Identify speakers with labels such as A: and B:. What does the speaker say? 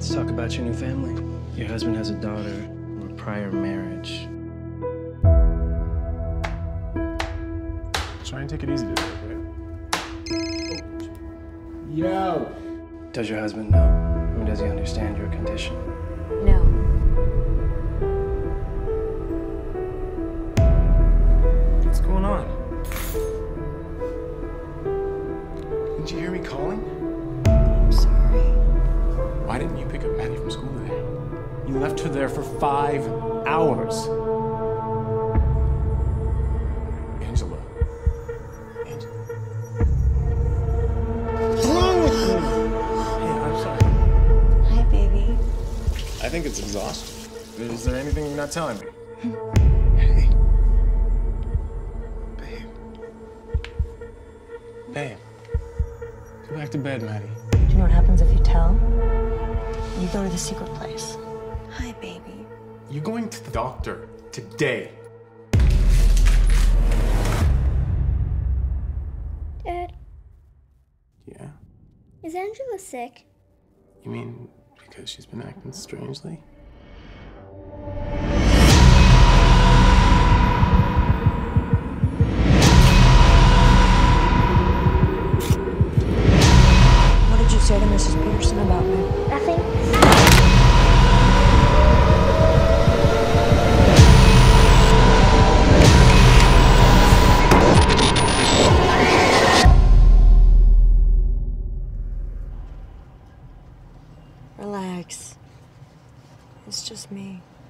A: Let's talk about your new family. Your husband has a daughter from a prior marriage.
B: Try and take it easy today, okay? Yo!
A: Does your husband know? I mean, does he understand your condition?
C: No.
B: What's going on? Didn't you hear me calling?
C: I'm sorry.
B: Why didn't you pick up Maddie from school today? You left her there for 5 hours. Angela. What's wrong with you? Hey, I'm sorry.
C: Hi, baby.
B: I think it's exhausting. Is there anything you're not telling me? Hey. Babe. Babe. Go back to bed, Maddie.
C: Do you know what happens if you tell? You go to the secret place. Hi, baby.
B: You're going to the doctor today.
D: Dad,
B: Yeah?
D: is Angela sick?
B: You mean because she's been acting strangely?
C: What did you say to Mrs. Peterson about me?
D: Nothing.
C: Relax. It's just me.